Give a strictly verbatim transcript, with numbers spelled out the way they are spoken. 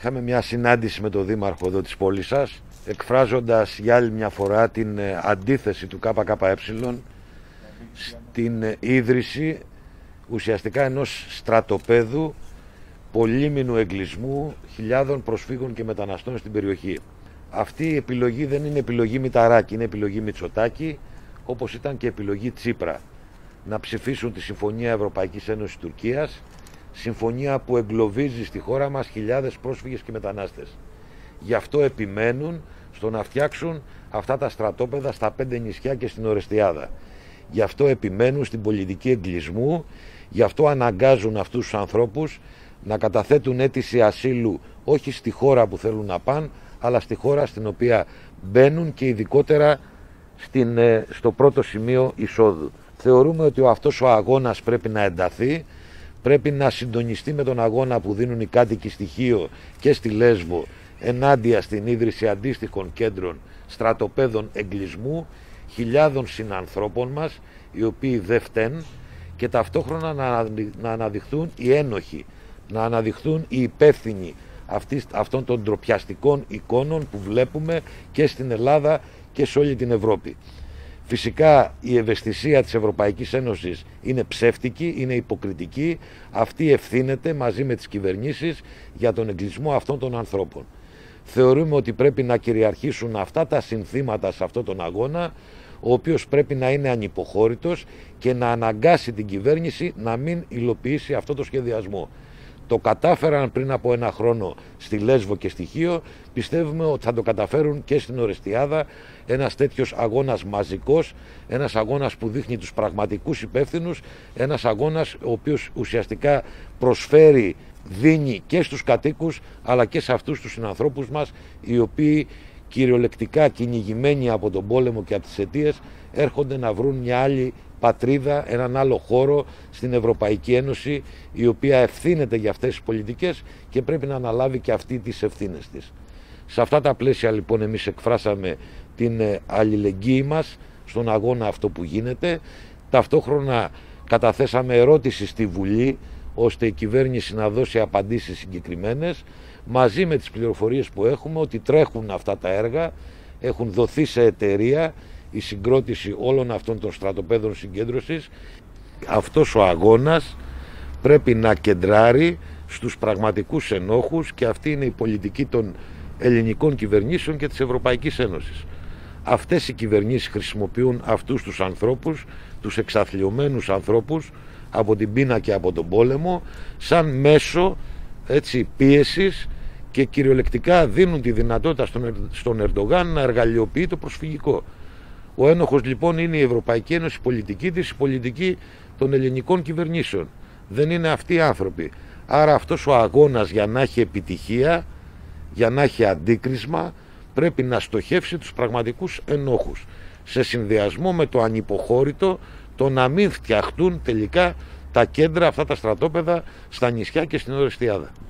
Είχαμε μια συνάντηση με τον Δήμαρχο εδώ της πόλης σας, εκφράζοντας για άλλη μια φορά την αντίθεση του ΚΚΕ στην ίδρυση ουσιαστικά ενός στρατοπέδου πολύμηνου εγκλισμού χιλιάδων προσφύγων και μεταναστών στην περιοχή. Αυτή η επιλογή δεν είναι επιλογή Μηταράκη, είναι επιλογή Μητσοτάκη, όπως ήταν και επιλογή Τσίπρα. Να ψηφίσουν τη Συμφωνία Ευρωπαϊκής Ένωσης Τουρκίας, συμφωνία που εγκλωβίζει στη χώρα μας χιλιάδες πρόσφυγες και μετανάστες. Γι' αυτό επιμένουν στο να φτιάξουν αυτά τα στρατόπεδα στα πέντε νησιά και στην Ορεστιάδα. Γι' αυτό επιμένουν στην πολιτική εγκλισμού, γι' αυτό αναγκάζουν αυτούς τους ανθρώπους να καταθέτουν αίτηση ασύλου όχι στη χώρα που θέλουν να πάνε, αλλά στη χώρα στην οποία μπαίνουν και ειδικότερα στην, στο πρώτο σημείο εισόδου. Θεωρούμε ότι αυτός ο αγώνας πρέπει να ενταθεί, πρέπει να συντονιστεί με τον αγώνα που δίνουν οι κάτοικοι στη Χίο και στη Λέσβο ενάντια στην ίδρυση αντίστοιχων κέντρων στρατοπέδων εγκλισμού χιλιάδων συνανθρώπων μας, οι οποίοι δεν φταίνουν, και ταυτόχρονα να αναδειχθούν οι ένοχοι, να αναδειχθούν οι υπεύθυνοι αυτών των ντροπιαστικών εικόνων που βλέπουμε και στην Ελλάδα και σε όλη την Ευρώπη. Φυσικά η ευαισθησία της Ευρωπαϊκής Ένωσης είναι ψεύτικη, είναι υποκριτική. Αυτή ευθύνεται μαζί με τις κυβερνήσεις για τον εγκλισμό αυτών των ανθρώπων. Θεωρούμε ότι πρέπει να κυριαρχήσουν αυτά τα συνθήματα σε αυτόν τον αγώνα, ο οποίος πρέπει να είναι ανυποχώρητος και να αναγκάσει την κυβέρνηση να μην υλοποιήσει αυτό το σχεδιασμό. Το κατάφεραν πριν από ένα χρόνο στη Λέσβο και στη Χίο, πιστεύουμε ότι θα το καταφέρουν και στην Ορεστιάδα. Ένας τέτοιος αγώνας μαζικός, ένας αγώνας που δείχνει τους πραγματικούς υπεύθυνους, ένας αγώνας ο οποίος ουσιαστικά προσφέρει, δίνει και στους κατοίκους αλλά και σε αυτούς τους συνανθρώπους μας, οι οποίοι κυριολεκτικά κυνηγημένοι από τον πόλεμο και από τις αιτίες έρχονται να βρουν μια άλλη πατρίδα, έναν άλλο χώρο στην Ευρωπαϊκή Ένωση, η οποία ευθύνεται για αυτές τις πολιτικές και πρέπει να αναλάβει και αυτή τις ευθύνες της. Σε αυτά τα πλαίσια λοιπόν εμείς εκφράσαμε την αλληλεγγύη μας στον αγώνα αυτό που γίνεται. Ταυτόχρονα καταθέσαμε ερώτηση στη Βουλή, ώστε η κυβέρνηση να δώσει απαντήσεις συγκεκριμένες, μαζί με τις πληροφορίες που έχουμε ότι τρέχουν αυτά τα έργα, έχουν δοθεί σε εταιρεία η συγκρότηση όλων αυτών των στρατοπέδων συγκέντρωσης. Αυτός ο αγώνας πρέπει να κεντράρει στους πραγματικούς ενόχους και αυτή είναι η πολιτική των ελληνικών κυβερνήσεων και της Ευρωπαϊκής Ένωσης. Αυτές οι κυβερνήσεις χρησιμοποιούν αυτούς τους ανθρώπους, τους εξαθλιωμένους ανθρώπους από την πείνα και από τον πόλεμο, σαν μέσο έτσι, πίεσης, και κυριολεκτικά δίνουν τη δυνατότητα στον, στον Ερντογάν να εργαλειοποιεί το προσφυγικό. Ο ένοχος λοιπόν είναι η Ευρωπαϊκή Ένωση, η πολιτική της, η πολιτική των ελληνικών κυβερνήσεων. Δεν είναι αυτοί οι άνθρωποι. Άρα αυτός ο αγώνας για να έχει επιτυχία, για να έχει αντίκρισμα, πρέπει να στοχεύσει τους πραγματικούς ενόχους, σε συνδυασμό με το ανυποχώρητο, το να μην φτιαχτούν τελικά τα κέντρα, αυτά τα στρατόπεδα στα νησιά και στην Ορεστιάδα.